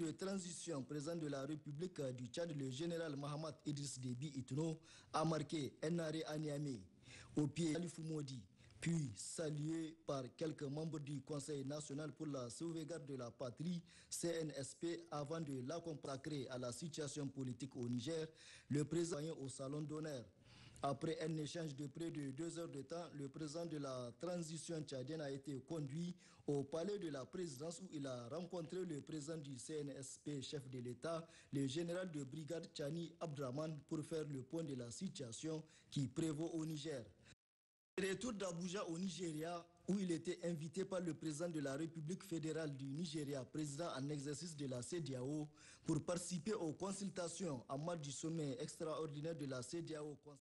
de transition, président de la République du Tchad, le général Mahamat Idriss Déby Itno, a marqué un arrêt à Niamey, au pied d'Alifou Modi, puis salué par quelques membres du Conseil national pour la sauvegarde de la patrie, CNSP, avant de l'accompagner à la situation politique au Niger, le président au salon d'honneur. Après un échange de près de 2 heures de temps, le président de la transition tchadienne a été conduit au palais de la présidence où il a rencontré le président du CNSP, chef de l'État, le général de brigade Tchani Abdraman, pour faire le point de la situation qui prévaut au Niger. Retour d'Abuja au Nigeria, où il était invité par le président de la République fédérale du Nigeria, président en exercice de la CEDEAO, pour participer aux consultations en marge du sommet extraordinaire de la CEDEAO.